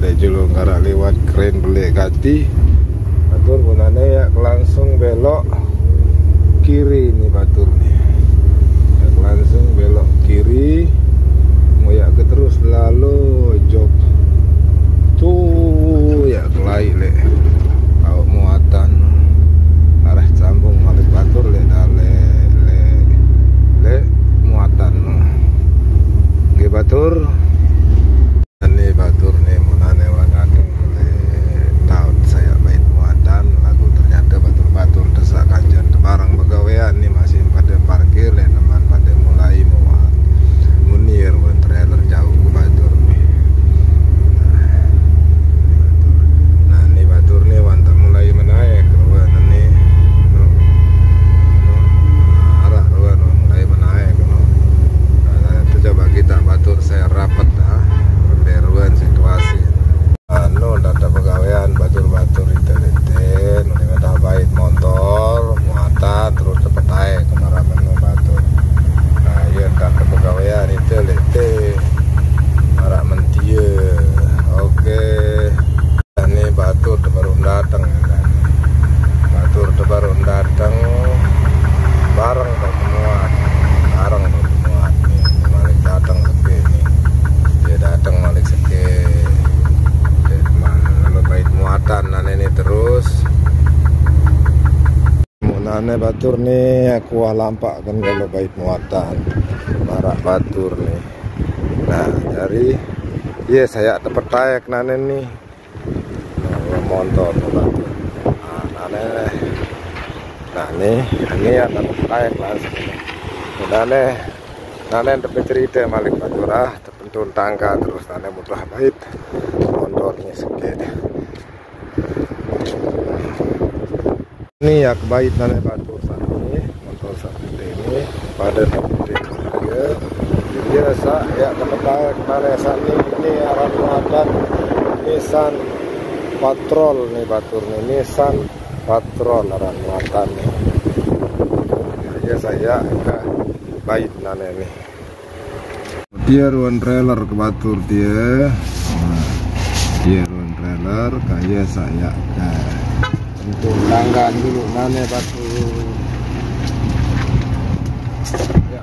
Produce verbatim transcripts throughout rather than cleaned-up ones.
lek julung kara lewat keren beli kati batur gunane ya langsung belok kiri nih batur nih ya, langsung belok kiri mau ya ke terus lalu job tuh ya kelai lek kau muatan arah sambung balik batur lek dale le le muatan nggih batur. Ini batur nih munane wanake taut saya main muatan lagu ternyata batur-batur desak kanjan barang pegawaian nih masih pada parkir ya teman pada mulai muat munir wan trailer jauh ke batur nih. Nah ini batur nih wanta mulai menaik ruan nih no, no, arah ruan mulai menaik no. Nah itu coba kita batur saya rapat dah beruan situasi anu data pegawaian batur-batur itu-itu nunggu dah bait motor muatan terus cepet aja kemarin menu batur. Nah iya data pegawaian itu-itu marah mentia. Oke ini batur baru datang kan, batur baru datang bareng dan muat bareng dan muat nih balik datang lebih nih dia datang balik seke lalu bait muatan nane ini terus nane batur nih aku lampak kan kalau bait muatan marah batur nih. Nah dari iya saya tepat tayak nane nih nah, motor batur nah nane nah nih ini ya tepat tayak langsung nane nane tepat cerita balik batur ah tun tangga terus nane mudah bait motornya seke ini ya kebait nane batur saat ini motor saat ini pada seperti dia biasa ya kebetulan nane saat ini ini arah muatan Nissan Patrol nih batur nih Nissan Patrol arah muatan nih ya saya ke bait nane nih dia ruang trailer ke batur dia nah, dia ruang trailer kayak saya nah, untuk langgan dulu nane batur ya.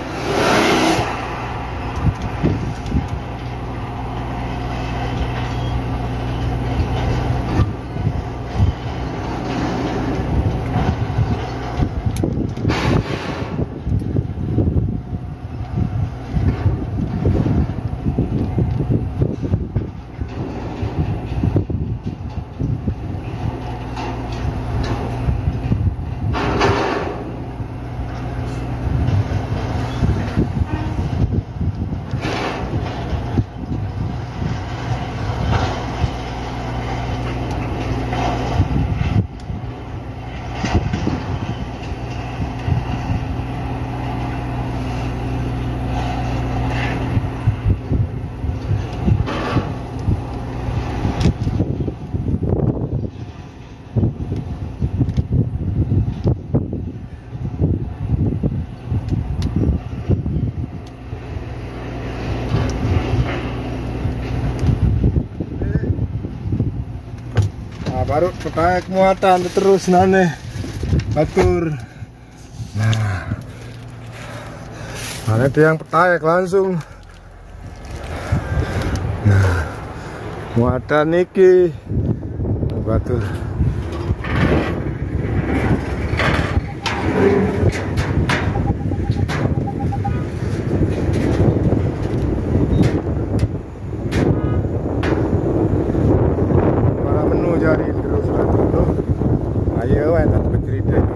Baru ketaik muatan terus nane batur. Nah nane tiang petaik langsung. Nah muatan niki batur jadi terus batur tuh ayo enak bercerita